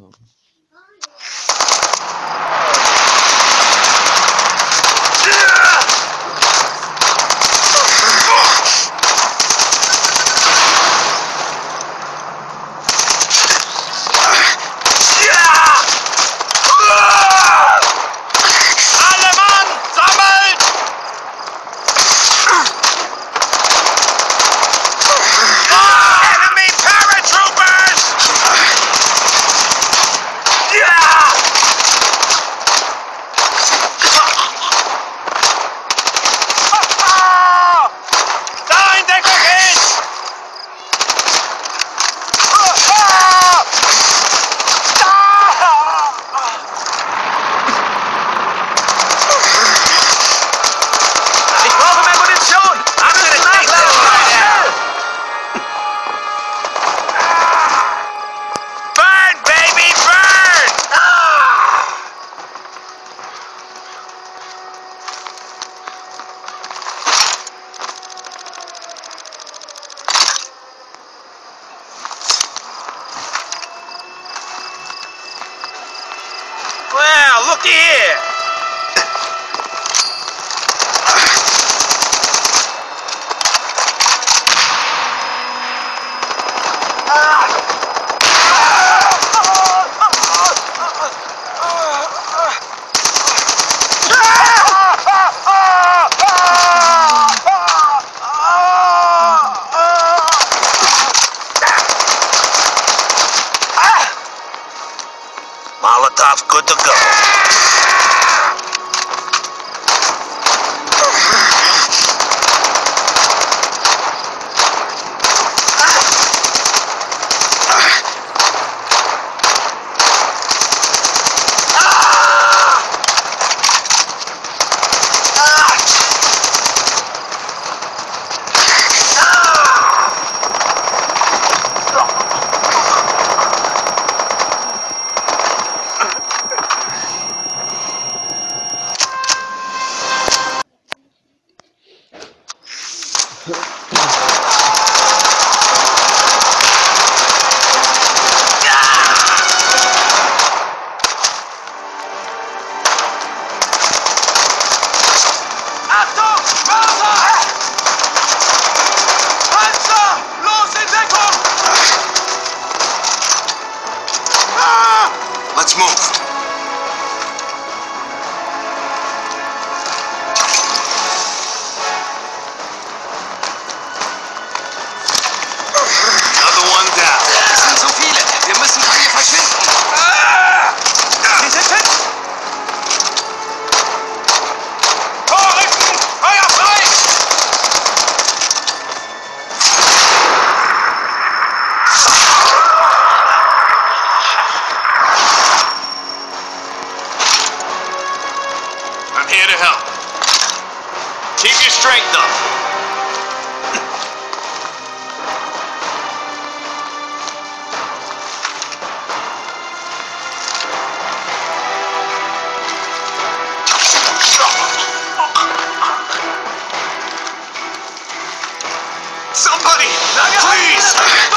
haben. Wow, looky here! Molotov's good to go. Let's move. Another one down. Es sind so viele. Wir müssen von hier verschwinden. Sie sind fit! Vorrücken! Feuer frei! I'm here to help. Keep your strength up. Somebody, please!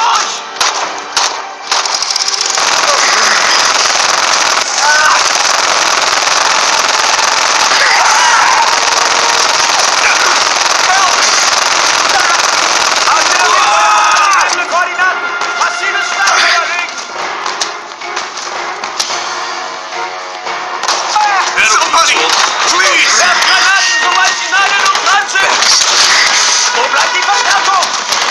Somebody, please! Granaten, sobald sie nah genug dran sind! Wo bleibt die Verstärkung?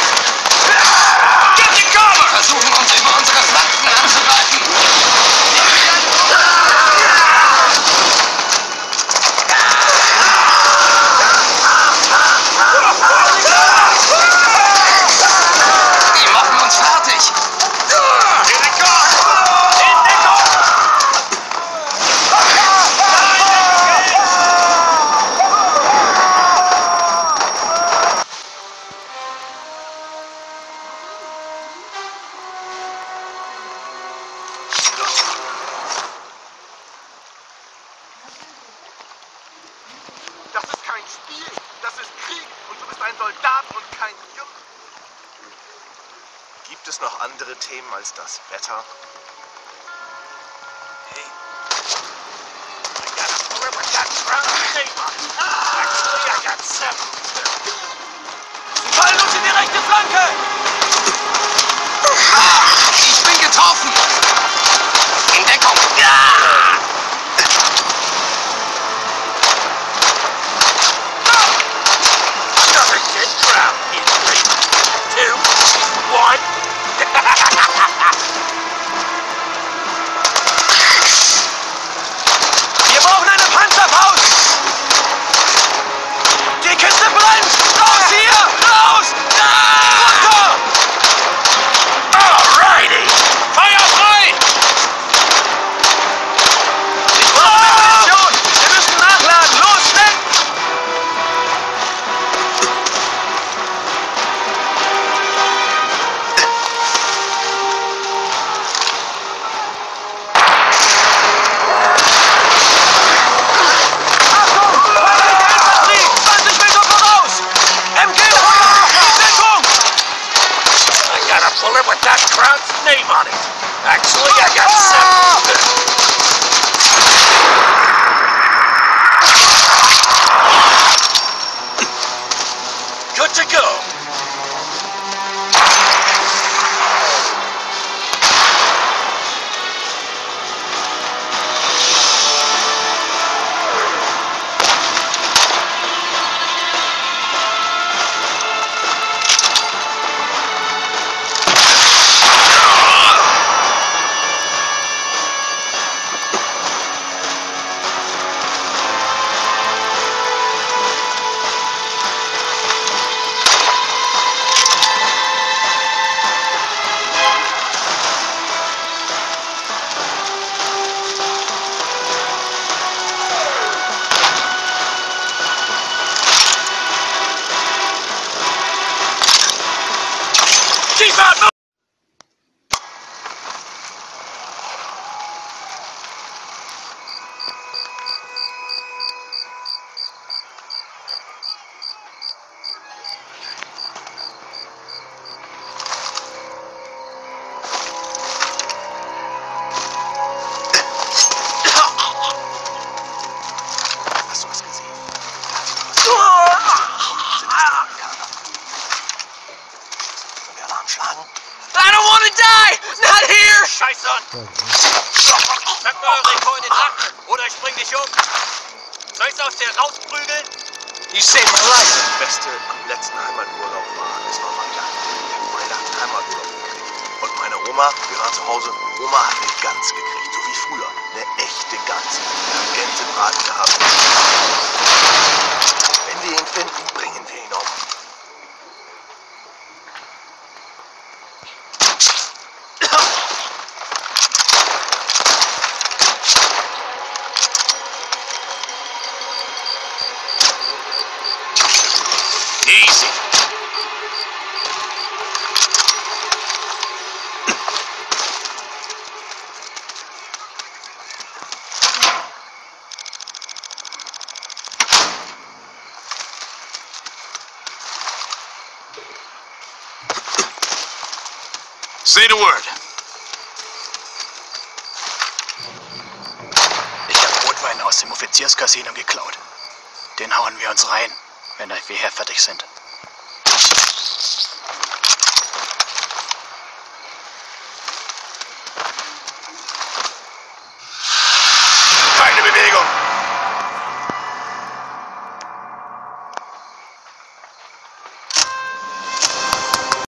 Get the cover! Versuchen uns über unsere Flanken anzugreifen. Die machen uns fertig. Here they come! In Deckung! Das ist kein Spiel, das ist Krieg und du bist ein Soldat und kein Junge. Gibt es noch andere Themen als das Wetter? Actually, I got 7. Sie fallen uns in die rechte Flanke! Ich bin getroffen! In Deckung! Nothing get drowned in 3, 2, 1. Wir brauchen eine Panzerfaust! Die Kiste brennt! Raus hier! Raus! Runter! Alrighty! Feuer frei! Ich brauche mehr Munition! Wir müssen nachladen! Los, schnell! Achtung! Feindliche Infanterie! 20 Meter voraus! MG Feuer! Deckung! I got a bullet with that crowd's name on it. Actually, I got 7. Good to go. Keep out! Hast du was gesehen? Wir Alarm schlagen. I don't want to die! Not here! Scheiß an! Pack mal eure Rekord in den Nacken oder ich bring dich um. Soll ich's aus dir rausprügeln? You saved my life! Das Beste am letzten Heimaturlaub war, es war Weihnachten. Ich habe Weihnachten Heimaturlaub gekriegt. Und meine Oma, wir waren zu Hause, Oma hat eine Gans gekriegt, so wie früher. Eine echte Gans. Wir haben Gänsebraten gehabt. Wenn wir ihn finden, bringen wir ihn um. Easy. Say the word. Ich habe Rotwein aus dem Offizierscasino geklaut. Den hauen wir uns rein, wenn wir hier fertig sind.